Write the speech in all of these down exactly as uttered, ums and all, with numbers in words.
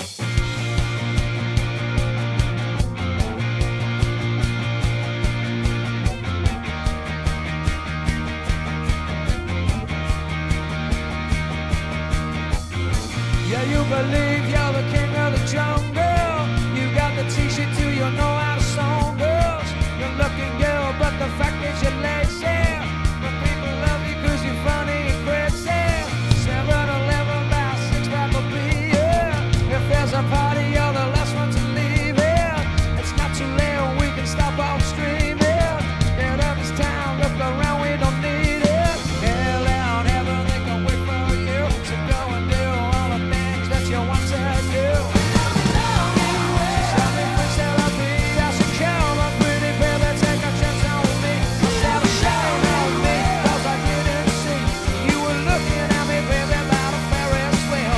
Yeah, you believe you're the king of the jungle. You got the t-shirt too, you know how to song girls. You're looking good, but the fact is you're lazy. But people love you cause you're funny and crazy. Seven eleven by six pack of beer. If there's a party, you're the last one to leave here. It's not too late, we can stop all streaming. Get up this town, look around, we don't need it. Hell out, heaven, they can wait for you. So go and do all the things that you want to do. Something thinks that I'll be, I should come on pretty baby, take a chance on me. Instead of shame on me, cause I didn't see. You were looking at me, baby, by the Ferris wheel.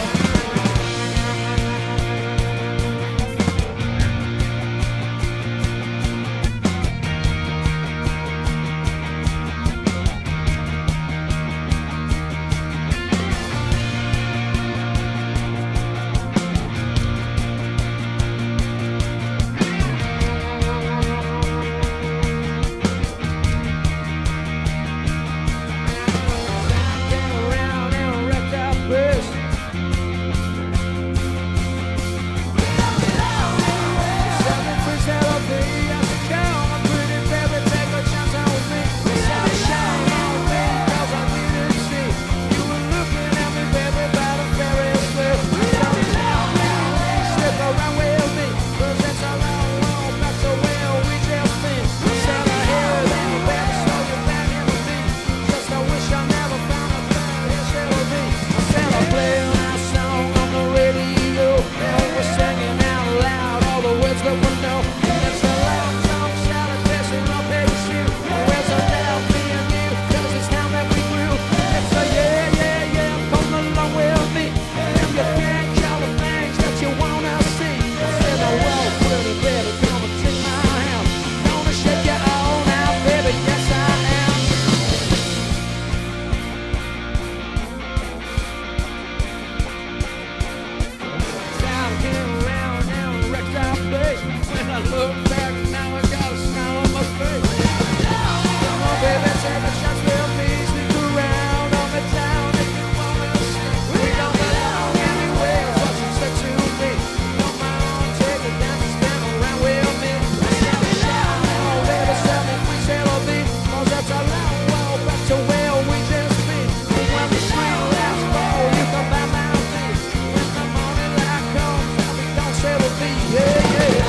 Around and wrecked out bitch. Seven freaks that I'll be, I should count on pretty baby, take a chance on me. Instead of shame on me, cause I didn't see. You were looking at me, baby, by the Ferris wheel. Stick around with me, cause it's a long road back to where we just been. Instead of here, then baby, so you're back in with me. Just I wish I never found a third instead of me. Instead of playing our song on the radio, and we're singing out loud all the words that we know. It's a long song, shout a dancing on baby shoe. Where's the doubt me and you, cause it's time that we grew. It's a yeah, yeah, yeah, come along with me. And you can't call the things that you wanna see. I said, oh well, pretty baby, come and take my hand. Gonna shake you all now, baby, yes I am. Time came around and wrecked our face. When I look back now, I got a smile on my face. Come on, baby, take a chance with me. Sneak around on the town if you wanna see. We don't belong anywhere, what you said to me. Come on, take a dance and stand around with me. Stand around, oh baby, seven freaks that'll be. Cause that's a long walk back to where we just been. When the street lights fall, you can buy my feet. When the morning light comes, I'll be gone, say the beat, yeah, yeah.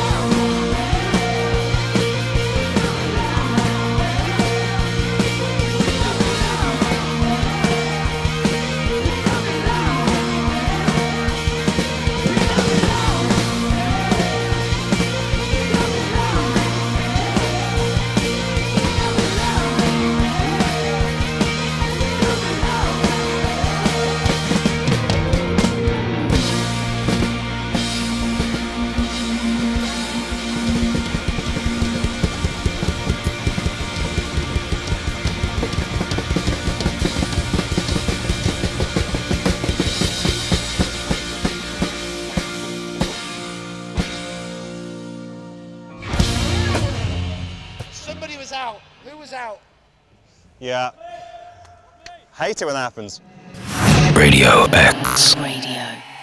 Somebody was out. Who was out? Yeah. Hate it when that happens. Radio X. Radio.